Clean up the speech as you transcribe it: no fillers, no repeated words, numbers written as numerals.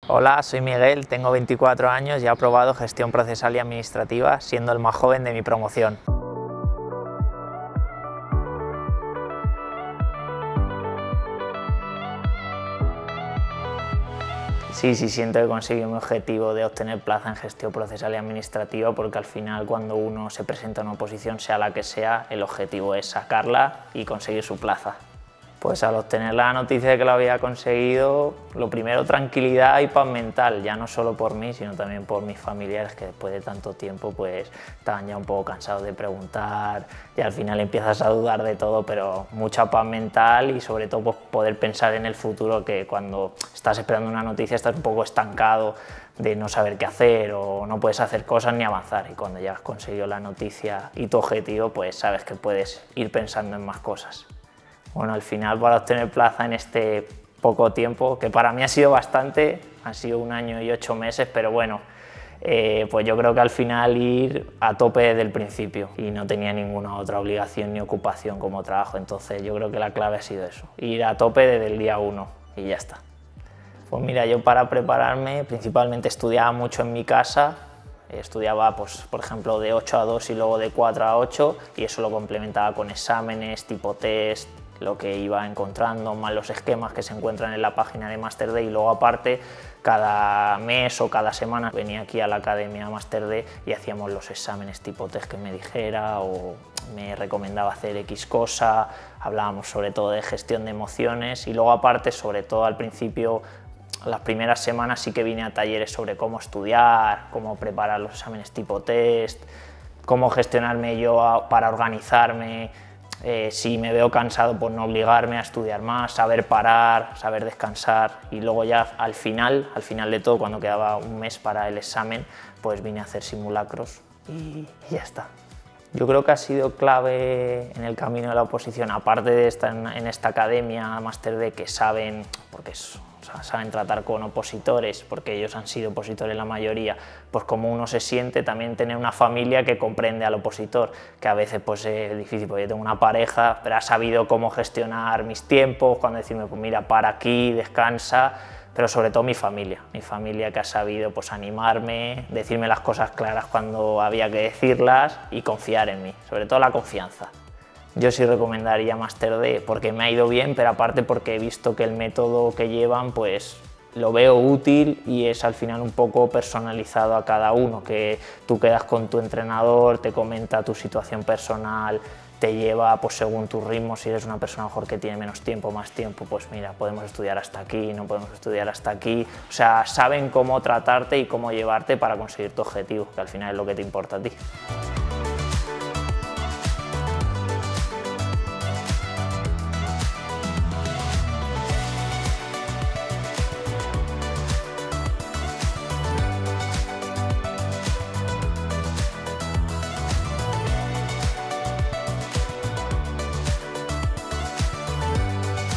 Hola, soy Miguel, tengo 24 años y he aprobado gestión procesal y administrativa, siendo el más joven de mi promoción. Sí, siento que he conseguido mi objetivo de obtener plaza en gestión procesal y administrativa, porque al final cuando uno se presenta a una oposición, sea la que sea, el objetivo es sacarla y conseguir su plaza. Pues al obtener la noticia de que lo había conseguido, lo primero, tranquilidad y paz mental, ya no solo por mí, sino también por mis familiares, que después de tanto tiempo pues estaban ya un poco cansados de preguntar y al final empiezas a dudar de todo, pero mucha paz mental y sobre todo pues, poder pensar en el futuro, que cuando estás esperando una noticia estás un poco estancado de no saber qué hacer o no puedes hacer cosas ni avanzar, y cuando ya has conseguido la noticia y tu objetivo, pues sabes que puedes ir pensando en más cosas. Bueno, al final, para obtener plaza en este poco tiempo, que para mí ha sido bastante, han sido 1 año y 8 meses, pero bueno, pues yo creo que al final ir a tope desde el principio, y no tenía ninguna otra obligación ni ocupación como trabajo, entonces yo creo que la clave ha sido eso, ir a tope desde el día 1 y ya está. Pues mira, yo para prepararme principalmente estudiaba mucho en mi casa. Estudiaba, pues, por ejemplo, de 8 a 2 y luego de 4 a 8, y eso lo complementaba con exámenes, tipo test, lo que iba encontrando, más los esquemas que se encuentran en la página de Master D, y luego aparte cada mes o cada semana venía aquí a la Academia Master D y hacíamos los exámenes tipo test que me dijera, o me recomendaba hacer X cosa, hablábamos sobre todo de gestión de emociones, y luego aparte, sobre todo al principio, las primeras semanas sí que vine a talleres sobre cómo estudiar, cómo preparar los exámenes tipo test, cómo gestionarme yo para organizarme, si me veo cansado, pues no obligarme a estudiar más, saber parar, saber descansar, y luego ya al final de todo, cuando quedaba un mes para el examen, pues vine a hacer simulacros y ya está. Yo creo que ha sido clave en el camino de la oposición, aparte de estar en esta academia Master D, que saben, saben tratar con opositores, porque ellos han sido opositores la mayoría, pues como uno se siente, también tener una familia que comprende al opositor, que a veces pues es difícil, porque yo tengo una pareja, pero ha sabido cómo gestionar mis tiempos, cuando decirme, pues mira, para aquí, descansa, pero sobre todo mi familia que ha sabido pues animarme, decirme las cosas claras cuando había que decirlas y confiar en mí, sobre todo la confianza. Yo sí recomendaría Master D porque me ha ido bien, pero aparte porque he visto que el método que llevan pues lo veo útil, y es al final un poco personalizado a cada uno, que tú quedas con tu entrenador, te comenta tu situación personal, te lleva pues según tu ritmo. Si eres una persona mejor que tiene menos tiempo, más tiempo, pues mira, podemos estudiar hasta aquí, no podemos estudiar hasta aquí. O sea, saben cómo tratarte y cómo llevarte para conseguir tu objetivo, que al final es lo que te importa a ti.